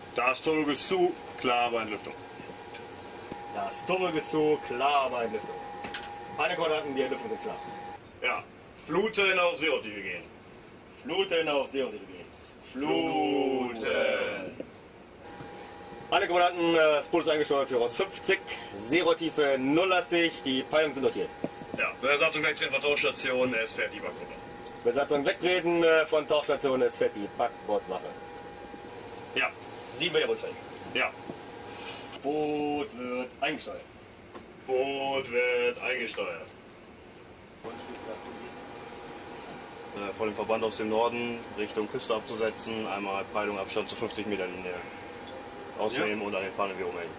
Das Tunnel ist zu, klar bei Entlüftung. Das Tunnel ist zu, klar bei Entlüftung. Alle Quadranten, die Entlüftung sind klar. Ja, Fluten auf Seerotiefe gehen. Fluten auf Seerotiefe gehen. Fluten. Alle Kommandanten, das Boot ist eingesteuert für Rost 50, Seerotiefe nulllastig, die Peilungen sind notiert. Ja, Besatzung wegtreten von Tauchstation, es fährt die Backgruppe. Besatzung wegtreten von Tauchstation, es fährt die Backbordwache. Ja, 7 Meter Rundfeld. ja. Boot wird eingesteuert. Boot wird eingesteuert. Vor dem Verband aus dem Norden Richtung Küste abzusetzen, einmal Peilung Abstand zu 50 Meter Linie ausnehmen und an den Fahnen wir umhängen.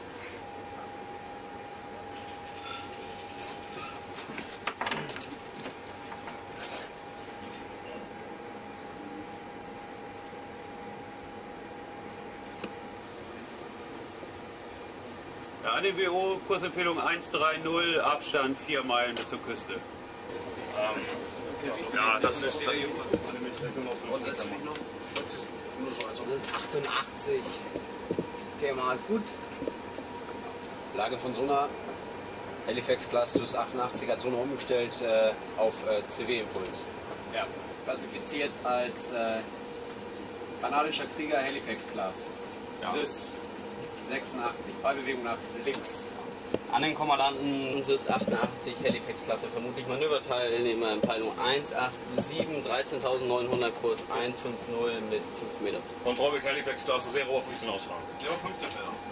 Ja, ADWO, Kursempfehlung 130, Abstand 4 Meilen bis zur Küste. Ja, das ist... Das ist 88. Thema ist gut. Lage von Sonar. Halifax-Klasse ist 88, hat Sonar umgestellt auf CW-Impuls. Ja, klassifiziert als kanadischer Krieger Halifax-Klasse. Ja. SIS 86, Ballbewegung nach links. An den Kommandanten SIS 88, Halifax-Klasse, vermutlich Manöverteilnehmer in Peilung 187, 13.900, Kurs 150 mit 5 Meter. Kontrolle Halifax-Klasse, 0 Uhr 15 ausfahren. 0 Uhr 15 fährt aus.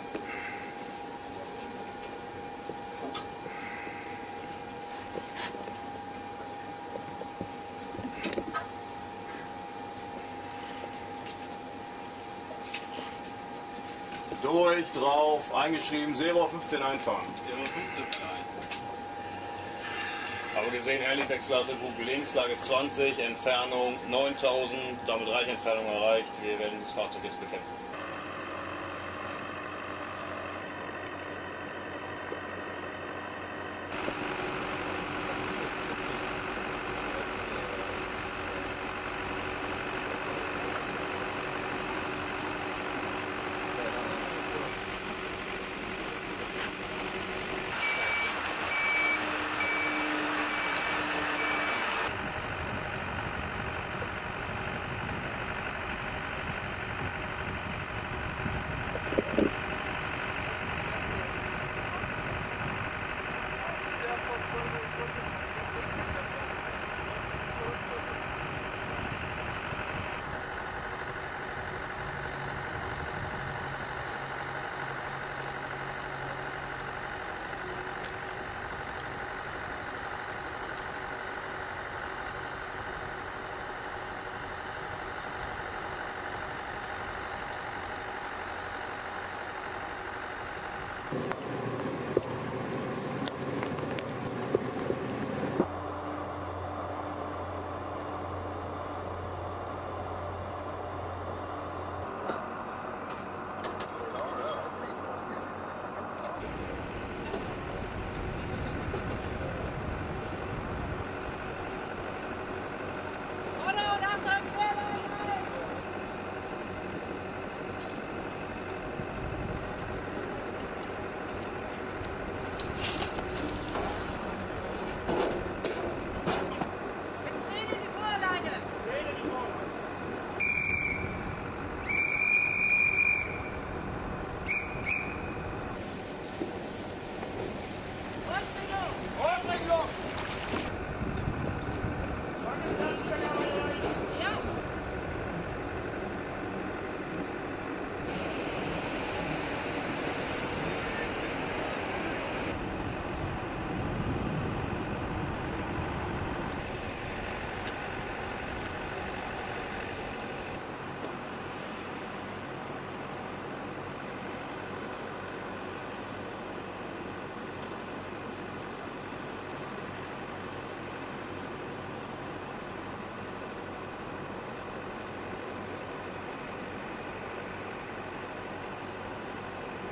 Durch, drauf, eingeschrieben, 0 Uhr 15 einfahren. 0 Uhr 15 fährt ein. Aber gesehen, Halifax-Klasse, Bug links, Lage 20, Entfernung 9000, damit Reichentfernung erreicht. Wir werden das Fahrzeug jetzt bekämpfen.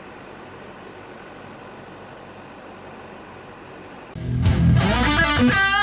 Thank you.